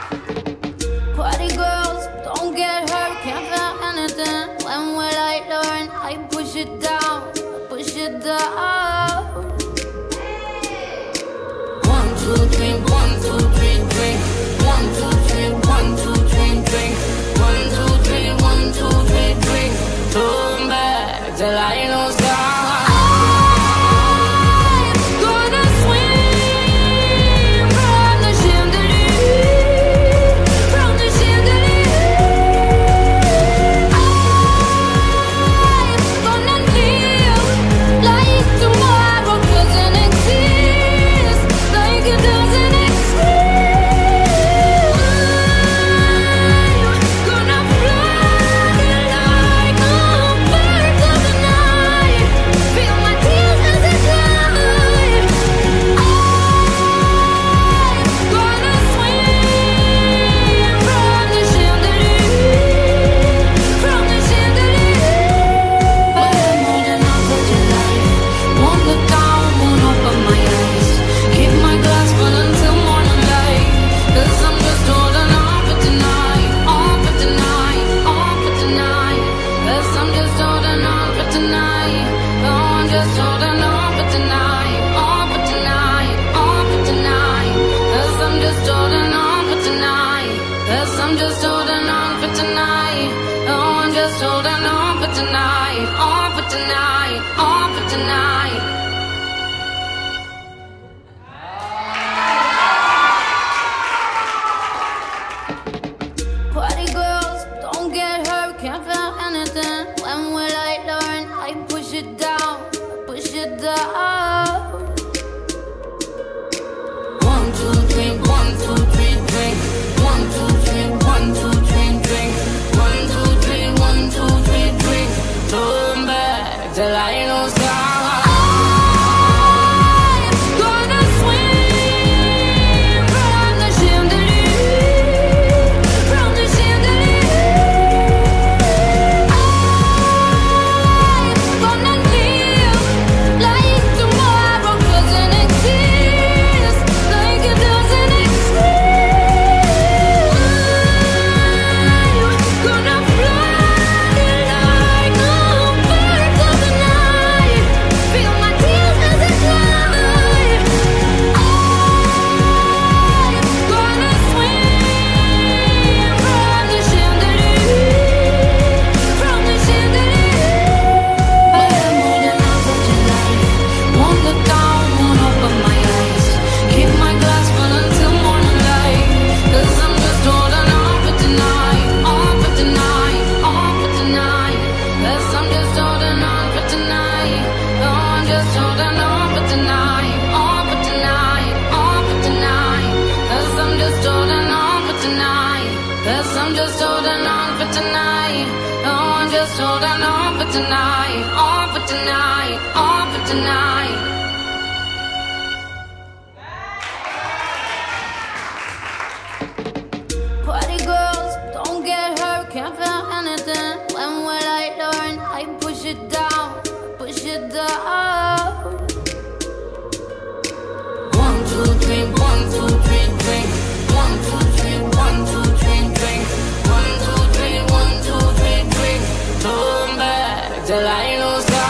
Party girls, don't get hurt, can't feel anything. When will I learn? I push it down, push it down. 1, 2, 3, 1, 2, 3, drink. 1, 2, 3, 1, 2, 3, drink. 1, 2, 3, 1, 2, 3, drink. Turn back till I lose God. I'm just holding on for tonight. Oh, I'm just holding on for tonight. On for tonight. On for tonight. Party girls, don't get hurt, can't feel anything. When will I learn? I push it down, push it down. 1, 2, 3, 1, 2, 3, drink. 1, 2, 3, 1, 2, 3, drink. 1, 2, 3, 1, 2, 3, drink. Turn back till I lose God. I'm just holding on for tonight. Oh, I'm just holding on for tonight. On for tonight. On for tonight. Party girls, don't get hurt, can't feel anything. When will I learn? I push it down, push it down. 1, 2, 3, 1, 2, 3, drink. 1, 2, 3, 1, 2, 3, drink. 1, 2, 3, 1, 2, 3, drink. Turn back till I lose God.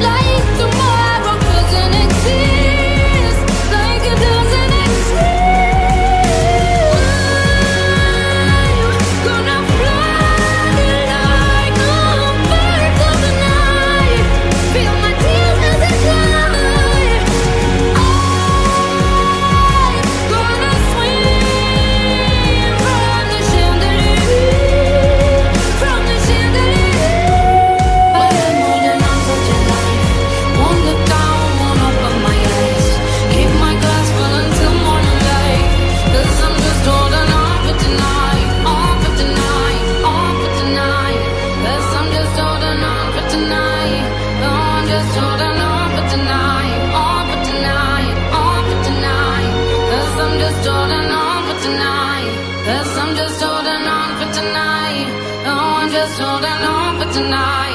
Tomorrow doesn't exist, like it doesn't exist. tonight.